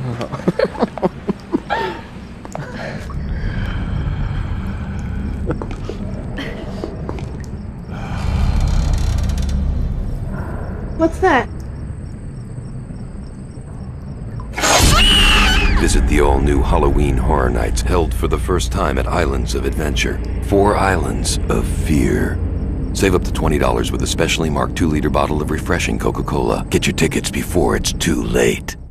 What's that? Visit the all-new Halloween Horror Nights held for the first time at Islands of Adventure. 4 islands of fear. Save up to $20 with a specially marked 2-liter bottle of refreshing Coca-Cola. Get your tickets before it's too late.